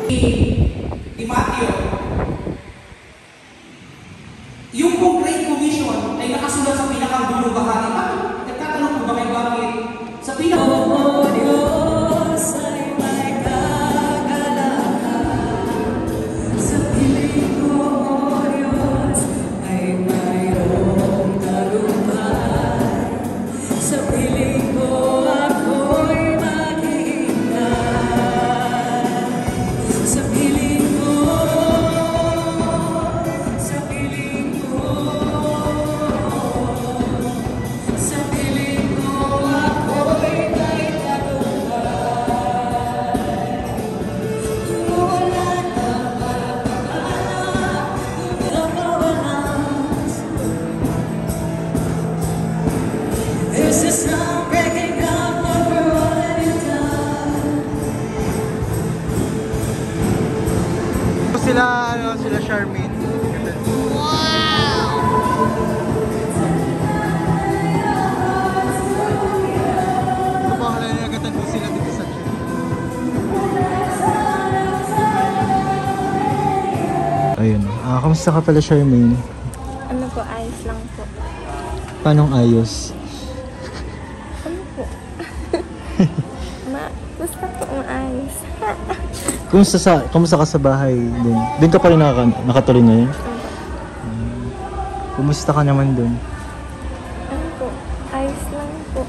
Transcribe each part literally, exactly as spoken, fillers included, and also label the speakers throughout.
Speaker 1: Ni Matthew, yung pong Great Commission ay nakasulat sa pinakang-dulo bahagi. Bakit? Nagtatanong po ba kayo bakit? Sa pinakang
Speaker 2: sila, ano, sila Charmaine. Wow! Kapakalan nila agad po sila dito sa church. Ayun. Ah, kamusta ka pala, Charmaine?
Speaker 3: Ano po, ayos lang po.
Speaker 2: Paanong ayos?
Speaker 3: Ano po? Ma, basta po maayos.
Speaker 2: Kumusta sa kumusta ka sa bahay din? Doon ka pa rin nakaka, nakatuloy ngayon? Hmm. Kumusta ka naman doon?
Speaker 3: Ano po? Ayos lang po.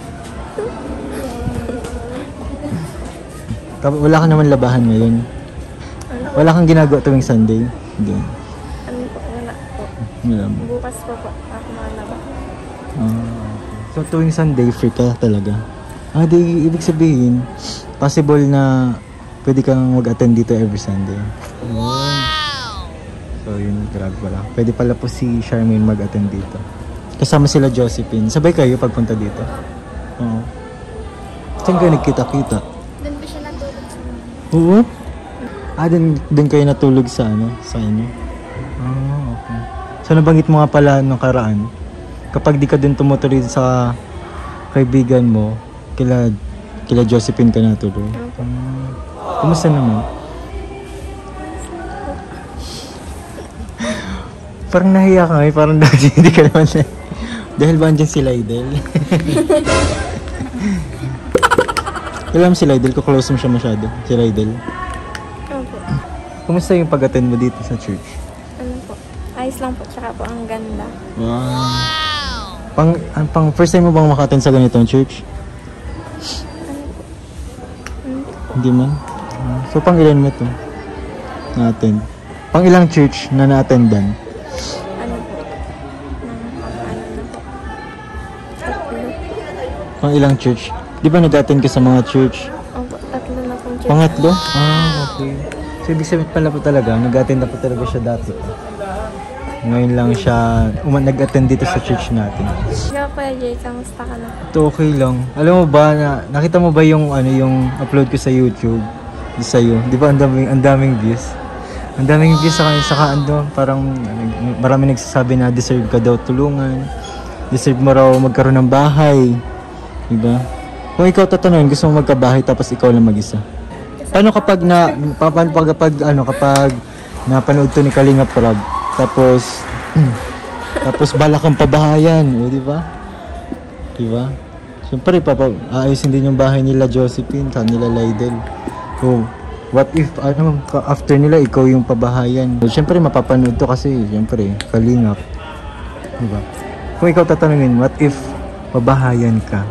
Speaker 2: Wala ka naman labahan ngayon?
Speaker 3: Ano?
Speaker 2: Wala kang ginagawa tuwing Sunday? Hindi.
Speaker 3: Ano po? Wala po.
Speaker 2: Wala mo.
Speaker 3: Bukas po po. Ako malaba.
Speaker 2: Ah, so tuwing Sunday, free ka talaga? Ah, di ibig sabihin, possible na pwede kang mag-attend dito every Sunday. Wow! So yun, grabe pala. Pwede pala po si Charmaine mag-attend dito. Kasama sila Josephine. Sabay kayo pagpunta dito? Oo. Saan kayo nagkita-kita?
Speaker 3: Doon ba siya natulog sa mga?
Speaker 2: Oo? Ah, doon, doon kayo natulog sa ano? Sa inyo? Ah, okay. So nabanggit mo nga pala nung karaan, kapag di ka din tumutuloy sa kaibigan mo, kila, kila Josephine ka natulog?
Speaker 3: Okay.
Speaker 2: Ah. Kumusta naman? Parang nahiya ka eh, parang dahil hindi ka naman na... Dahil ba andyan si Lydell? Alam si Lydell, kuklose mo siya masyado, si Lydell.
Speaker 3: Opo.
Speaker 2: Kumusta yung pag-attend mo dito sa church?
Speaker 3: Ano po? Ayos lang po, tsaka po ang ganda.
Speaker 2: Wow! Pang, pang first time mo bang maka-attend sa ganitong church?
Speaker 3: Ano po? Hmm?
Speaker 2: Hindi man? So, pang ilan mo ito? Na-attend? Pang ilang church na na-attendan?
Speaker 3: Ano po? Nang pang-ano na po? Tatlo.
Speaker 2: Pang ilang church? Di ba nag-attend ka sa mga church?
Speaker 3: Opo, tatlo na pong church.
Speaker 2: Pangatlo? Ah, okay. So, ibig sabihin pala po talaga, nag-attend na po talaga siya dati. Ngayon lang siya um, nag-attend dito sa church natin.
Speaker 3: Ikaw po, Jay, kamusta ka na?
Speaker 2: Ito okay lang. Alam mo ba, na, nakita mo ba yung, ano, yung upload ko sa YouTube? Sa'yo. Di ba ang daming, ang daming views? Ang daming views sa kanya. Saka ano, parang marami nagsasabi na deserve ka daw tulungan. Deserve mo raw magkaroon ng bahay. Di ba? Kung ikaw tatanungin, gusto mo magkabahay tapos ikaw lang mag-isa. Paano kapag na, paano pag, kapag, ano, kapag napanood to ni Kalinga Prab, tapos, tapos balak kang pabahayan, o di ba? Di ba? Siyempre, papa, aayusin din yung bahay nila Josephine, sa nila Lydell. So, what if, ano, after nila, ikaw yung pabahayan? So, siyempre, mapapanood to kasi, siyempre, Kalingap. Diba? Kung ikaw tatanungin, what if pabahayan ka?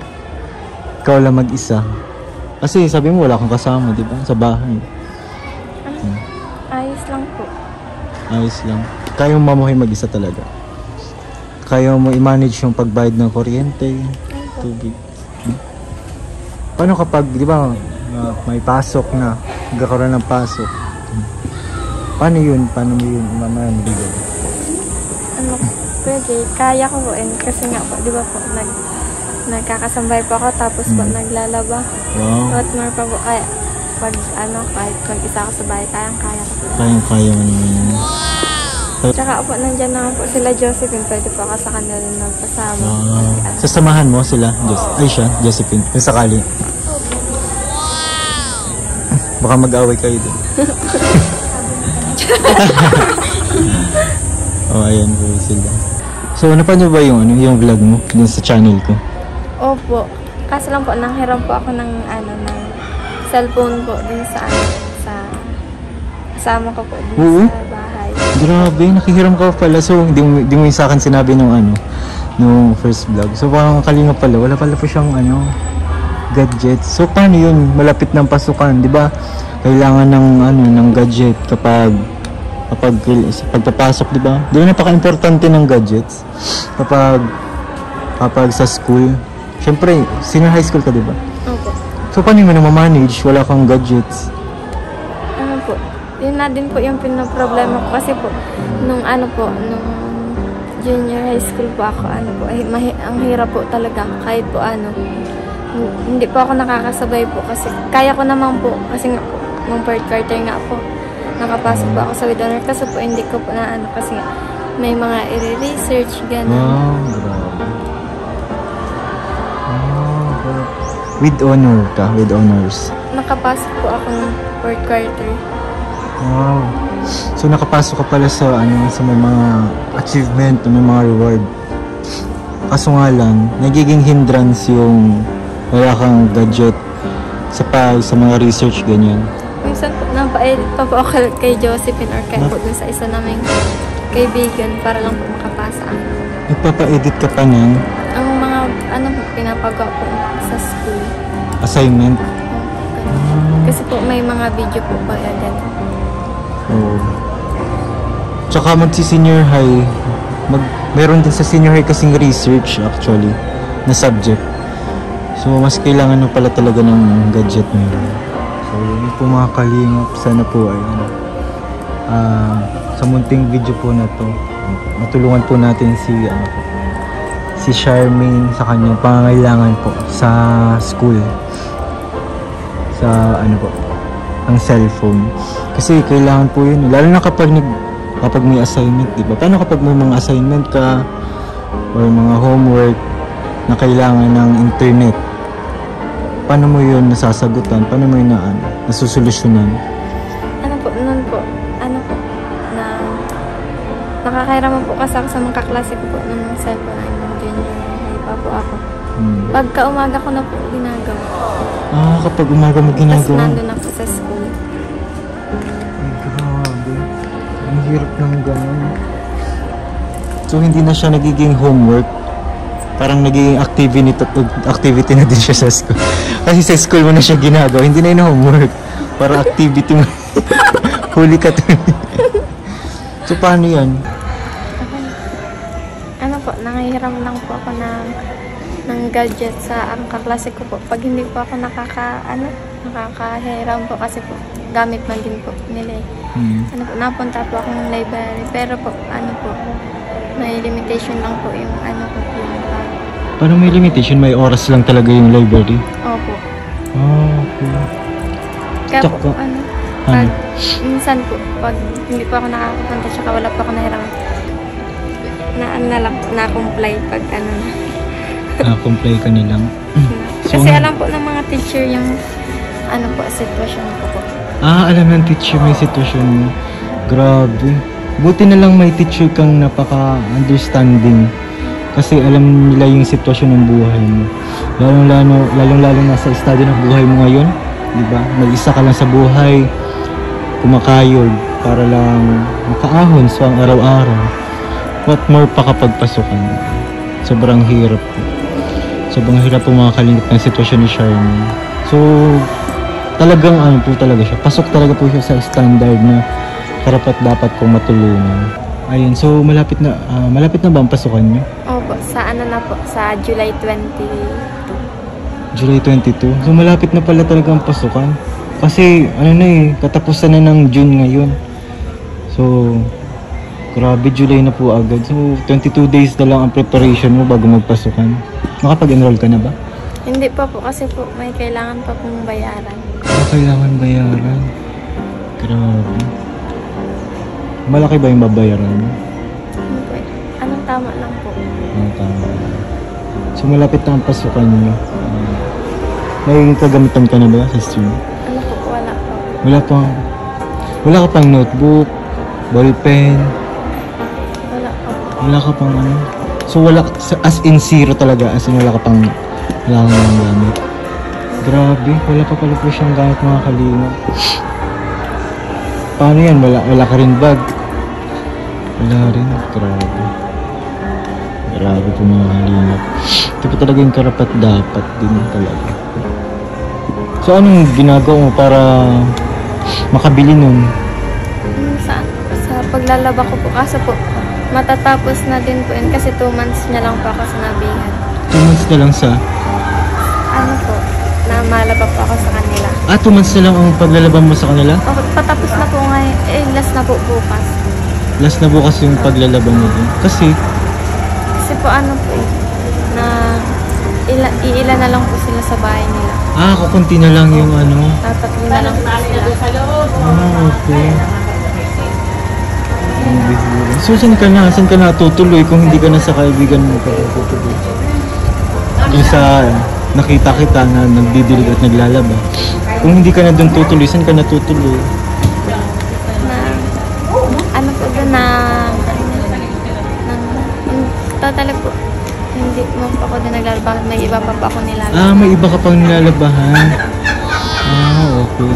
Speaker 2: Ikaw lang mag-isa. Kasi, sabi mo, wala kang kasama, diba? Sa bahay.
Speaker 3: Ano? Ayos lang po.
Speaker 2: Ayos lang. Kaya mo mamuhay mag-isa talaga. Kaya mo i-manage yung pagbayad ng kuryente, tubig. Hmm? Paano kapag, di ba, uh, may pasok na, magkakaroon ng pasok? Hmm. Paano yun? Paano mo yun? Mamaya nabigay?
Speaker 3: Ano, pwede. Kaya ko po. And kasi nga po, di ba po, nag, nagkakasambay po ako, tapos po, hmm. naglalaba.
Speaker 2: Wow.
Speaker 3: What more pa po, kaya, pag, ano, kahit mag-isa ako sa bahay, kayang-kaya ko po.
Speaker 2: Kayang-kaya mo naman yun.
Speaker 3: Tsaka po, nandyan naman po sila Josephine, pwede po ako sa kanila nagpasama.
Speaker 2: Wow. Sasamahan mo sila? Jos ay siya, Josephine. Yung sakali. Baka mag-away kayo din. Oh, ayan po sila. So, napanood ba yung, ano, yung vlog mo dun sa channel ko?
Speaker 3: Opo. Kaso lang po, nanghiram po ako ng, ano, ng cellphone po din sa, ano, sa kasama ko po din
Speaker 2: Oo?
Speaker 3: sa bahay.
Speaker 2: Grabe, nakihiram ka pala. So, hindi mo, hindi mo yung sa akin sinabi nung ano, nung first vlog. So, parang kalinga pala. Wala pala po siyang, ano, gadgets. So, paano yun? Malapit ng pasukan, di ba? Kailangan ng, ano, ng gadget kapag kapag sa pagpapasok, di ba? Di ba napaka-importante ng gadgets kapag kapag sa school. Siyempre, senior high school ka, di ba?
Speaker 3: Opo.
Speaker 2: So, paano mo na ma-manage? Wala kang gadgets.
Speaker 3: Ano po, yun na din po yung pinoproblema ko kasi po, nung ano po, nung junior high school po ako, ano po, ay, mahi, ang hirap po talaga, kahit po ano, hindi po ako nakakasabay po kasi kaya ko naman po, kasi nga po, nung third quarter nga po, nakapasok po ako sa with honor, kasi po hindi ko po na ano, kasi nga, may mga i-research, gano'n.
Speaker 2: Wow, grabe. Ah, with honor ka, with honors.
Speaker 3: Nakapasok po ako ng fourth quarter.
Speaker 2: Wow. So nakapasok ka pala sa ano sa may mga achievement, may mga reward. Kaso nga lang, nagiging hindrance yung wala kang gadget sa pa sa mga research ganyan.
Speaker 3: Minsan po, napaedit pa po ako kay Josephine or kay po dun sa isa naming kaibigan para lang po makapasa ako.
Speaker 2: Nagpapa-edit ka pa ng
Speaker 3: Ang mga, ano po, pinapagawa po sa school.
Speaker 2: assignment.
Speaker 3: Kasi po may mga video po pa yan.
Speaker 2: Oo. Tsaka magsi-senior high, mag, meron din sa senior high kasing research actually na subject. So mas kailangan mo pala talaga ng gadget mo. So yun po mga kalingap, sana po ay ano, uh, sa munting video po na to, matulungan po natin si ano po, si Charmaine sa kanyang pangangailangan po sa school, sa ano po, ang cellphone. Kasi kailangan po yun, lalo na kapag nag, kapag may assignment, di ba? Paano kapag may mga assignment ka or mga homework na kailangan ng internet? Paano mo yun nasasagutan? Paano mo yun na, ano, nasusolusyonan?
Speaker 3: Ano po, nun po, ano po, na nakakairaman po kasi ako sa mga kaklase ko po nung cellphone ay nung junior high pa po ako.
Speaker 2: Hmm.
Speaker 3: Pagka umaga ko na po ginagawa.
Speaker 2: Ah, kapag umaga mo
Speaker 3: Tapos
Speaker 2: ginagawa.
Speaker 3: nandun ako sa school.
Speaker 2: Ay, grabe. Ang hirap ng gano'n. So, hindi na siya nagiging homework. Parang nagiging activity, activity na din siya sa school. Kasi sa school mo na siya ginagawa. Hindi na yun homework. Para activity mo. Huli ka to. So, paano yan?
Speaker 3: Ano po, nangihiram lang po ako ng, ng gadget sa ang kaklase ko po. Pag hindi po ako nakaka, ano, nakakahiram po kasi po, gamit man din po nila eh.
Speaker 2: Hmm.
Speaker 3: Ano po, napunta po akong library. Pero po, ano po, may limitation lang po yung ano po yung uh,
Speaker 2: Paano may limitation? May oras lang talaga yung library?
Speaker 3: opo.
Speaker 2: Ah, okay.
Speaker 3: Kaya po,
Speaker 2: Tsaka-
Speaker 3: ano,
Speaker 2: Ano?
Speaker 3: pag, minsan po, pag hindi po ako nakakapunta, tsaka wala po ako nahiram, na ano na lang po, na-comply pag ano na.
Speaker 2: Ah, comply ka na lang. So,
Speaker 3: Kasi
Speaker 2: ano-
Speaker 3: alam po ng mga teacher yung ano po, sitwasyon ko po.
Speaker 2: Ah, alam ng teacher may sitwasyon mo. Grabe. Buti na lang may teacher kang napaka-understanding. Kasi alam nila yung sitwasyon ng buhay mo. Lalong-lalo, lalong-lalo na sa estado ng buhay mo ngayon. Diba? Mag-isa ka lang sa buhay. Kumakayod para lang makaahon sa ang araw-araw. What more pa kapag pasukan? Sobrang hirap po. Sobrang hirap po mga kalingap ng sitwasyon ni Charmaine. So, talagang ano po talaga siya. Pasok talaga po siya sa standard na karapat dapat kong matulungan. Ayun, so malapit na ah, malapit na ba ang pasukan niyo?
Speaker 3: Opo, sa ano na po, sa July twenty-two.
Speaker 2: July twenty-two. So malapit na pala talaga ang pasukan. Kasi ano na eh, katapusan na ng June ngayon. So grabe, July na po agad. So twenty-two days na lang ang preparation mo bago magpasukan. Nakapag-enroll ka na ba?
Speaker 3: Hindi pa po kasi po may kailangan pa pong bayaran.
Speaker 2: Ah, kailangan bayaran. Grabe. Malaki ba yung babayaran mo?
Speaker 3: Ano po eh, anong tama lang po.
Speaker 2: Ah, tama. So malapit na ang pasukan niyo. Ah, may kagamitan ka na ba sa stream?
Speaker 3: Ano po, wala po.
Speaker 2: Wala pang, wala ka pang notebook, ballpen,
Speaker 3: Wala pa po.
Speaker 2: wala ka pang ano. So wala, ka- as in zero talaga, as in wala ka pang, wala kang mga gamit. Grabe, wala pa pala po siyang gamit mga kalingap. Paano yan? Wala, wala ka rin bag? Wala rin, grabe. Grabe po mga kalingap. Ito po talaga yung karapat dapat din talaga. So anong ginagawa mo para makabili nun?
Speaker 3: Hmm, Sa, sa paglalaba ko po, kaso po, matatapos na din po yun kasi two months niya lang po ako sinabihan.
Speaker 2: Two months na lang sa...
Speaker 3: Ano po, na malaba po ako sa kanila.
Speaker 2: Ah, two months na lang ang paglalaban mo sa kanila?
Speaker 3: Okay, patapos na po ngayon, eh, last na po bukas.
Speaker 2: Last na bukas yung paglalaban mo din. Kasi,
Speaker 3: Kasi po ano po eh, na ila, iila na lang po sila sa bahay nila.
Speaker 2: ah, kukunti na lang yung ano.
Speaker 3: Tatatlo na lang po sila.
Speaker 2: Ah, okay. Ang bihira. So, saan ka na? Saan ka na tutuloy kung hindi ka na sa kaibigan mo ka tutuloy? Yung sa nakita kita na nagdidilig at naglalaba. Kung hindi ka na doon tutuloy, saan ka na tutuloy?
Speaker 3: Na, ano po doon na, nang, totally po, hindi mo pa ako din naglalaba, bakit may iba pa pa ako nilalaba.
Speaker 2: Ah, may iba ka pang nilalabahan. Ah, okay.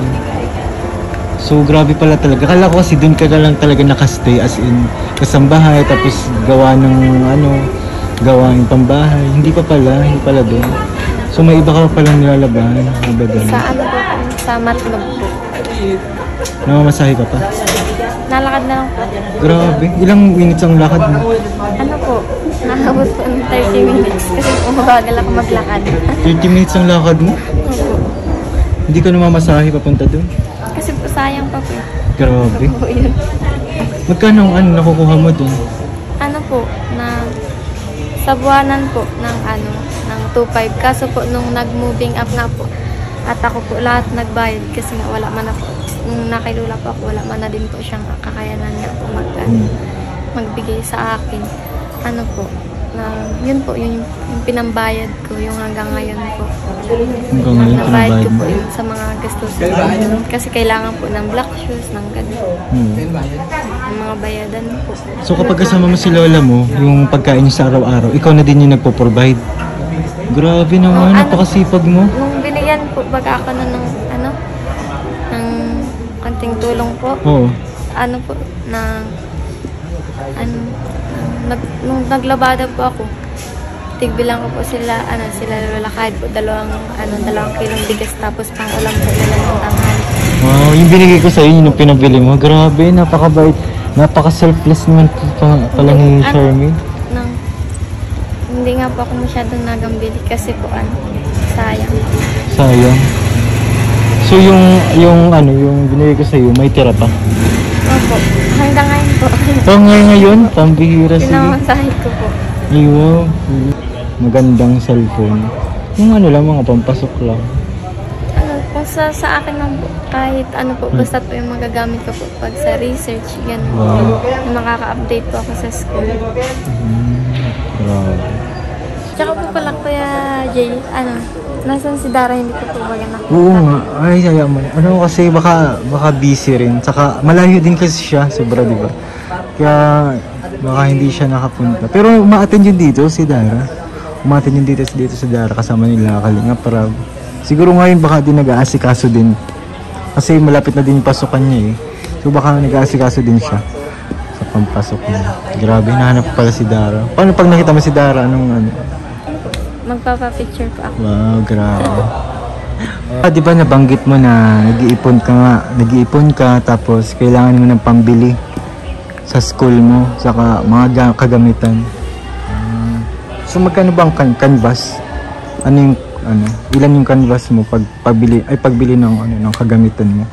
Speaker 2: So, grabe pala talaga. Kala ko kasi doon ka na lang talaga nakastay as in kasambahay, tapos gawa ng ano, gawa ng pambahay. Hindi pa pala, hindi pala doon. So, may iba ka pa palang nilalabahan. Iba doon.
Speaker 3: Sa ano po, sa matlog po.
Speaker 2: Namamasahe ka pa?
Speaker 3: Nalakad na lang po.
Speaker 2: Grabe. Ilang minutes ang lakad mo?
Speaker 3: Ano po, nahabot po ng thirty minutes kasi umabagal ako maglakad.
Speaker 2: thirty minutes ang lakad mo?
Speaker 3: Opo.
Speaker 2: Hindi ka namamasahe papunta doon?
Speaker 3: Kasi po sayang pa po. eh.
Speaker 2: Grabe.
Speaker 3: Po yun.
Speaker 2: Magkano ang ano nakukuha mo doon?
Speaker 3: Ano po, na sa buwanan po ng ano, ng two five. Kaso po nung nag-moving up nga po, at ako po lahat nagbayad kasi nga wala man ako. Nung nakilula po ako, wala man na din po siyang kakayanan nga po mag, ano, magbigay sa akin. Ano po, na yun po, yun yung, yung pinambayad ko, yung hanggang ngayon po.
Speaker 2: Hanggang ngayon,
Speaker 3: Nabayad ko
Speaker 2: pinabayad mo?
Speaker 3: po yun sa mga gastusin. Kasi kailangan po ng black shoes, ng gano'n.
Speaker 2: Hmm.
Speaker 3: Ng mga bayadan po.
Speaker 2: So kapag kasama mo si lola mo, yung pagkain niyo sa araw-araw, ikaw na din yung nagpo-provide. Grabe naman,
Speaker 3: Oh, ano?
Speaker 2: napakasipag mo.
Speaker 3: Nung binigyan po baga ako na ng ano, ng konting tulong po,
Speaker 2: Oo.
Speaker 3: ano po, na ano, nag, nung naglabada po ako, tigbilang ko po sila, ano, sila lola kahit po dalawang, ano, dalawang kilong bigas tapos pang ulam po nila ng tanghali.
Speaker 2: Wow, yung binigay ko sa'yo, yun yung pinabili mo. Grabe, napakabait. Napaka-selfless naman pa, pala ni
Speaker 3: Ano?
Speaker 2: Charmaine.
Speaker 3: Nang, hindi nga po ako masyadong nagambili kasi po, ano, sayang.
Speaker 2: Sayang. So yung, yung ano, yung binigay ko sa'yo, may tira pa.
Speaker 3: Opo, hanggang ngayon po.
Speaker 2: So ngayon ngayon, pambihira sige.
Speaker 3: Pinamasahe ko po.
Speaker 2: Iyo, magandang cellphone. Yung ano lang, mga pampasok lang.
Speaker 3: Ano, kung sa, sa akin lang po, kahit ano po, basta po yung magagamit ko po pag sa research, gano'n.
Speaker 2: Wow.
Speaker 3: Na makaka-update po ako sa school.
Speaker 2: Hmm, grabe.
Speaker 3: Tsaka po pala, Kuya Jay, ano, nasan si Dara, hindi ko po baga nakita.
Speaker 2: Oo nga, ay sayang man. Ano kasi baka, baka busy rin. Saka malayo din kasi siya, sobra diba? Kaya baka hindi siya nakapunta. Pero ma-attend yun dito si Dara. Ma-attend yun dito, dito si Dara kasama nila Kalinga para siguro ngayon baka din nag-aasikaso din. Kasi malapit na din yung pasukan niya eh. So baka nag-aasikaso din siya sa pampasok niya. Grabe, nahanap pala si Dara. Paano pag nakita mo si Dara, anong ano?
Speaker 3: Magpapapicture po ako.
Speaker 2: Wow, grabe. Ah, di ba nabanggit mo na nag-iipon ka nga, nag-iipon ka tapos kailangan mo ng pambili sa school mo, saka mga ga- kagamitan. Ah, so magkano bang kan- canvas? Ano yung ano, ilan yung canvas mo pag pagbili ay pagbili ng ano ng kagamitan mo?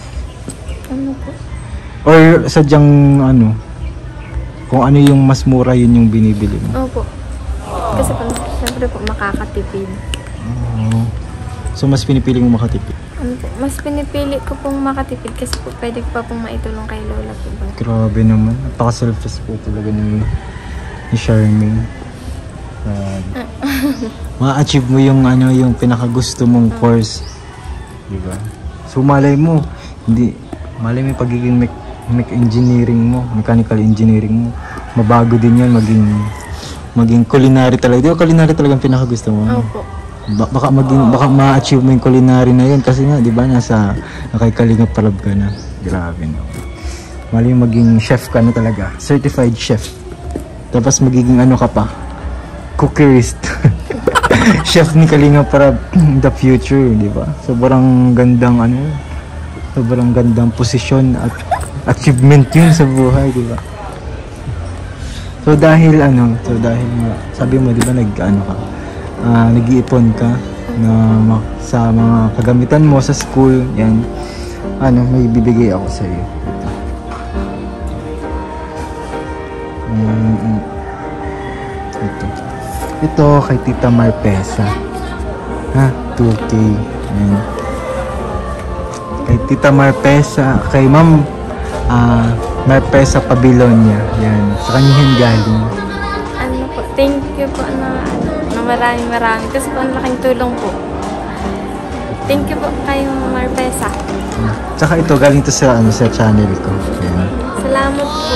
Speaker 3: Ano po?
Speaker 2: Or sadyang ano, kung ano yung mas mura yun yung binibili mo?
Speaker 3: Opo. Kasi po, syempre po, makakatipid.
Speaker 2: Oh. So mas pinipili mo makatipid.
Speaker 3: Ano po, mas pinipili ko pong makatipid kasi po pwede ko pa pong maitulong kay Lola po ba?
Speaker 2: Grabe naman. Napaka-selfless po talaga ni, ni Charmaine. Uh, ma-achieve mo yung ano yung pinakagusto mong course. Diba? So malay mo, Hindi, mali mo yung pagiging mech, mech engineering mo, mechanical engineering mo. Mabago din yan, maging maging culinary talaga. Di ba culinary talaga ang pinakagusto mo?
Speaker 3: Opo.
Speaker 2: Ba- baka maging baka ma-achieve mo yung culinary na yun kasi nga, di ba, nasa nakaikalingap parab ka na. Grabe no. Mali yung maging chef ka na talaga. Certified chef. Tapos magiging ano ka pa? Cookerist. Chef ni Kalinga para in the future, di ba? Sobrang gandang ano, sobrang gandang posisyon at achievement yun sa buhay, di ba? So dahil ano, so dahil sabi mo, di ba, nag ano ka, uh, nag-iipon ka na ma- sa mga kagamitan mo sa school, yan. Ano, may bibigay ako sa iyo. Mm-hmm. Ito. Ito kay Tita Marpesa. Ha? two K. Ayan. Kay Tita Marpesa. Kay Ma'am uh, Marpesa Pabilonia. Yan. Sa kanya yan galing.
Speaker 3: Ano po, thank you po na, ano, na maraming maraming. Kasi po ang laking tulong po. Thank you po kay Marpesa.
Speaker 2: Tsaka ito galing to sa, ano, sa channel ko. Yan.
Speaker 3: Salamat po.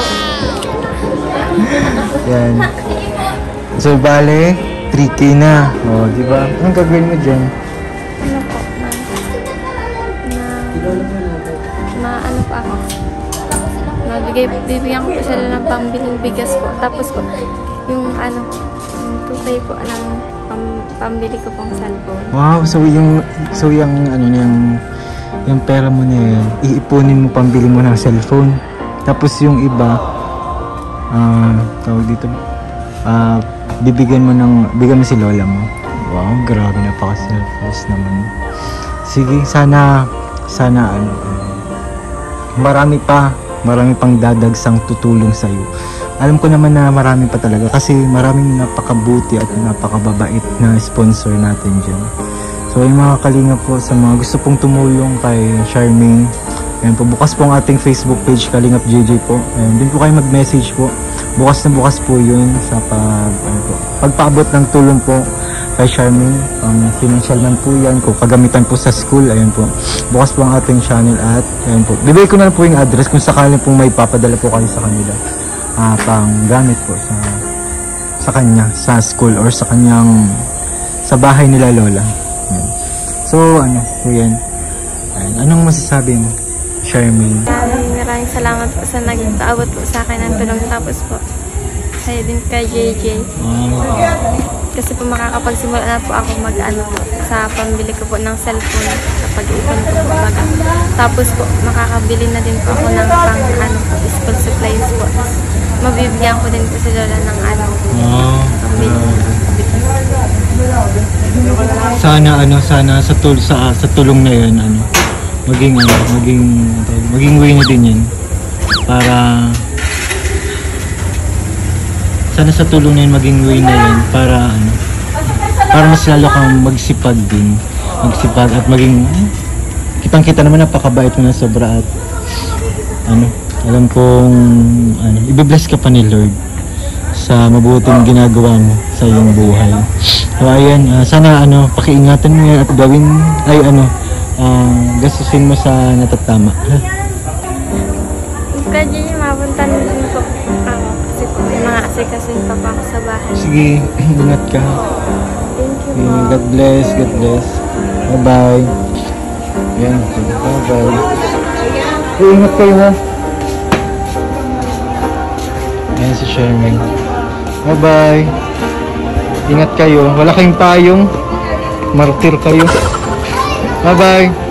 Speaker 2: Yan. So, bale, three K na. O, di ba? Anong gagawin mo dyan?
Speaker 3: Ano po, na, na, na ano po ako. Mabigay, bibigyan ko po sila ng pambiling bigas po. Tapos po, yung ano, yung tutay po ng pam, pambili ko pong cellphone.
Speaker 2: Wow, so yung, so yung, ano na yung, yung pera mo na yun, iipunin mo pambili mo ng cellphone. Tapos yung iba, ah, uh, tawag dito, ah, uh, bibigyan mo ng, bigyan mo si lola mo. Wow, grabe, napaka-selfless naman. Sige, sana, sana ano, marami pa, marami pang dadagsang tutulong sa'yo. Alam ko naman na marami pa talaga kasi maraming napakabuti at napakababait na sponsor natin dyan. So, yung mga kalinga po sa mga gusto pong tumulong kay Charmaine, ayan po, bukas po ang ating Facebook page, Kalingap J J po. Ayan, din po kayo mag-message po. Bukas na bukas po yun sa pag, ano po, pagpaabot ng tulong po kay Charmaine. Um, financial man po yan, kung kagamitan po sa school, ayan po. Bukas po ang ating channel at, ayan po. Bibigay ko na po yung address kung sakaling pong may papadala po kayo sa kanila. Uh, pang gamit po sa, sa kanya, sa school or sa kanyang, sa bahay nila lola. Ayan. So, ano po yan. Ayan. Anong masasabi mo, Charmaine?
Speaker 3: Maraming maraming salamat po sa nag-aabot po sa akin ng tulong. Tapos po, sa'yo din kay J J.
Speaker 2: Um,
Speaker 3: Kasi po makakapagsimula na po ako mag-ano po sa pambili ko po ng cellphone sa pag-ipon ko po baga. Tapos po, makakabili na din po ako ng pang ano po, school supplies po. Mabibigyan ko din po si Lola ng ano,
Speaker 2: oh,
Speaker 3: pambili.
Speaker 2: sana ano, sana sa tul sa sa tulong na 'yon ano, maging ano, maging maging way na din 'yan para sana sa tulong na 'yan maging way na 'yan para ano, para mas lalo kang magsipag din, magsipag at maging kitang-kita naman napakabait mo na sobra at ano, alam kong ano, i-bless ka pa ni Lord sa mabuting ginagawa mo sa iyong buhay. So ayan, uh, sana ano, pakiingatan mo yan at gawin ay ano, uh, gastusin mo sa natatama.
Speaker 3: Pwede niyo mapunta na din po ako kasi po may mga asikasin pa pa ako sa bahay.
Speaker 2: Sige, ingat ka.
Speaker 3: Thank you
Speaker 2: Okay,
Speaker 3: po.
Speaker 2: God bless, God bless. Bye bye. Yan, bye bye. Hey, ingat kayo ha. Ayan si Charmaine. Bye bye. Ingat kayo. Wala kayong payong. Martir kayo. Bye bye.